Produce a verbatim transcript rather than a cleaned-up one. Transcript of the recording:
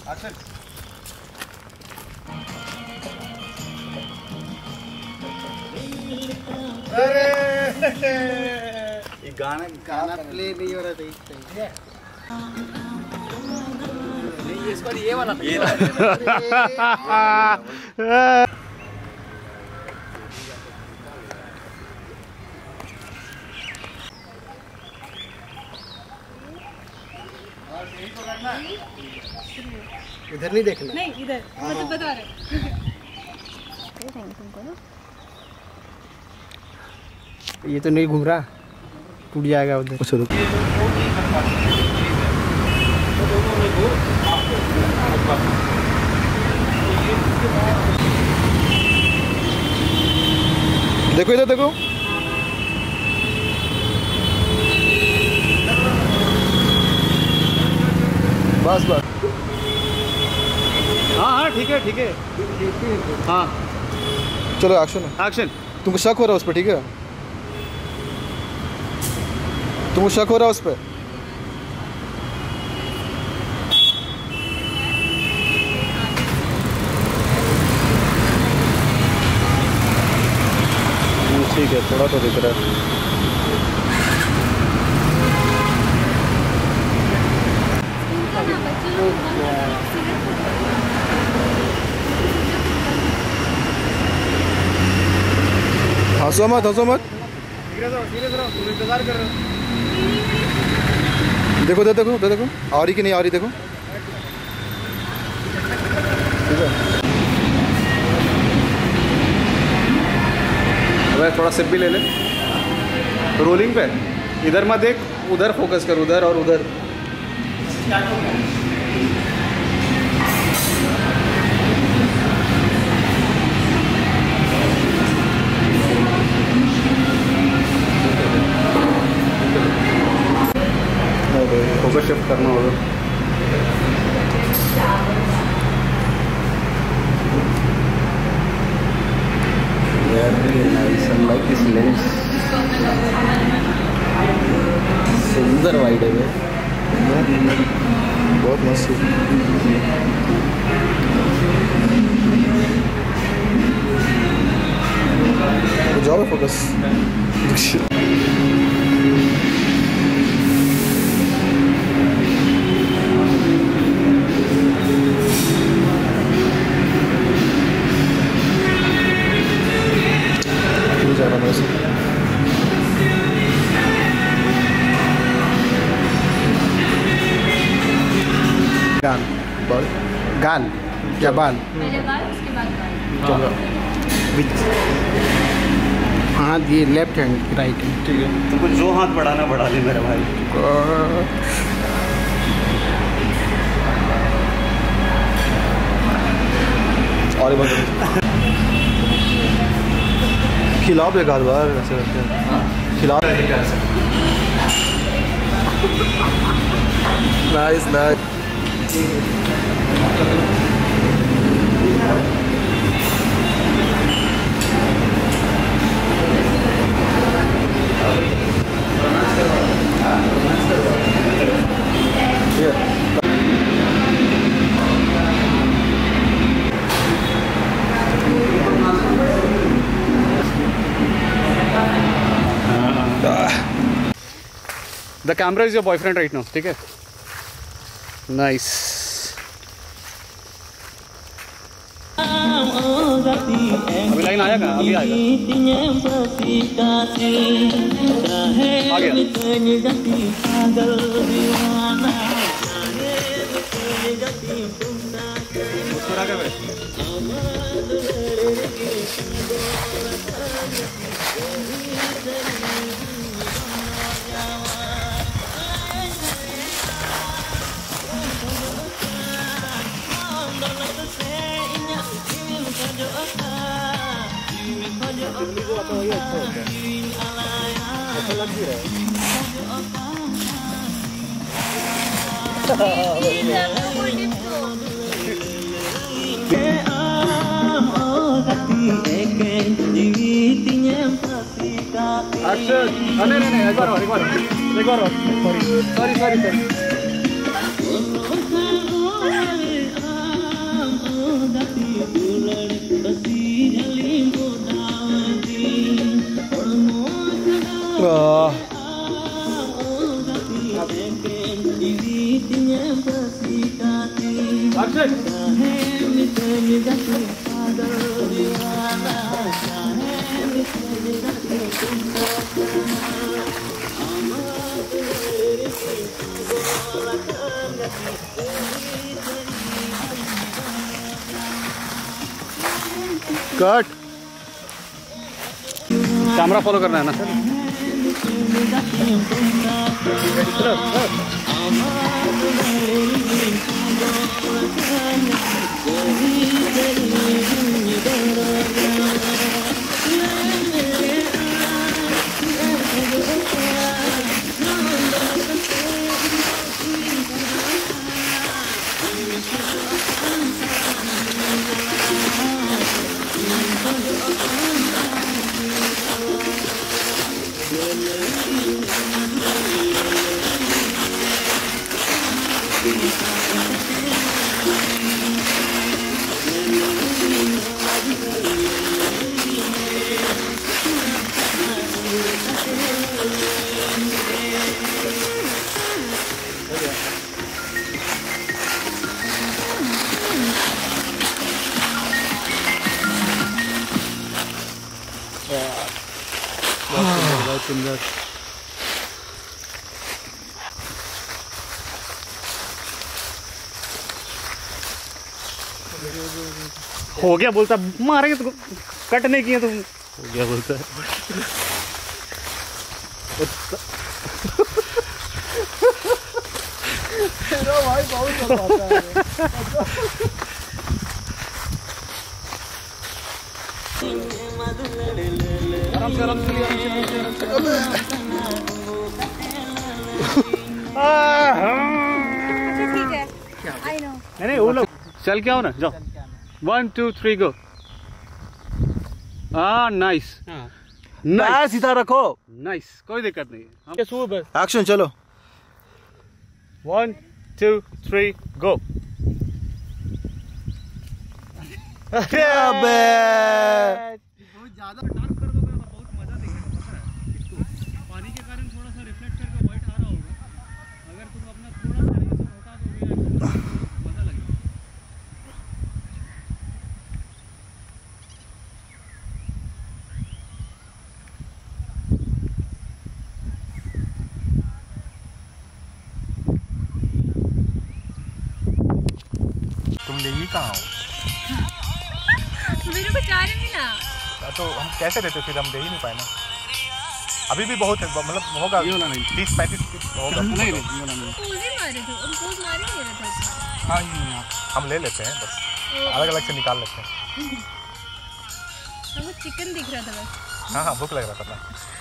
अरे ये गाना गाना प्ले नहीं हो रहा था नहीं, इस पर ये वाला ये इधर नहीं देखना, नहीं इधर मतलब बता रहे ये तो नहीं घूम रहा, टूट जाएगा उधर। देखो इधर देखो, बस बस। हाँ हाँ ठीक है ठीक है हाँ चलो एक्शन एक्शन। तुमको शक हो रहा है उस पर, ठीक है? तुमको शक हो रहा है उस पर? ठीक है, थोड़ा तो दिख रहा है। हंसो मत, हंसो मत। इंतजार कर रहे हो। देखो दे देखो दे देखो आ रही कि नहीं आ रही, देखो। ठीक है, अबे थोड़ा सिप भी ले ले। रोलिंग पे इधर मत देख, उधर फोकस कर, उधर और उधर। फोकस शिफ्ट करना होगा। Very nice. I like this lens. सुंदर वाइड है, बहुत मस्त है। जाओ फोकस। गाल बाल गाल या बाल, पहले बाल उसके बाद बाल। चलो हाँ ये लेफ्ट हैंड राइट हैंड। ठीक है, तुमको जो हाथ बढ़ाना बढ़ा ले मेरे भाई। और खिलाओ एक आध बार ऐसे करते हैं, खिलाओ। Nice nice. The camera is your boyfriend right now, ठीक है? Nice. अभी लाइन आया कहाँ? अभी आएगा। आ गया। मुस्कुरा के बैठ। अच्छा लग भी रहा एक्शन। नहीं नहीं नहीं, एक बार और एक बार एक बार और sorry sorry sorry sorry cut. Camera follow करना है ना सर। बहुत सुंदर। हो गया बोलता, मारेंगे तो कट नहीं किए तुम। हो गया बोलता है। भाई बहुत शर्माता है। आराम से आराम से ठीक है। I know. नहीं नहीं वो लोग चल के आओ ना, जाओ। One two three go. हाँ नाइस। पैर सीधा रखो। नाइस, कोई दिक्कत नहीं है। हम एक्शन चलो। One two three go. अबे बहुत ज्यादा डार्क कर दोगे तो बहुत मजा देगा, पता है इसको। पानी के कारण थोड़ा सा रिफ्लेक्ट करके व्हाइट आ रहा होगा। अगर तुम अपना थोड़ा सा ये सब हटा दोगे मजा लगेगा। तुम ले ही कहाँ हो? मेरे को चार मिला। तो हम कैसे देते, फिर हम दे ही नहीं पाए ना। अभी भी बहुत है, मतलब होगा तीस पैंतीस होगा। नहीं नहीं ये वाला नहीं। पोज ही मारे थे, हम पोज मारे नहीं रहे थे। हाँ ये हम ले लेते हैं, बस अलग अलग से निकाल लेते हैं। हमको चिकन दिख रहा था बस। हाँ हाँ भूख लग रहा था ना।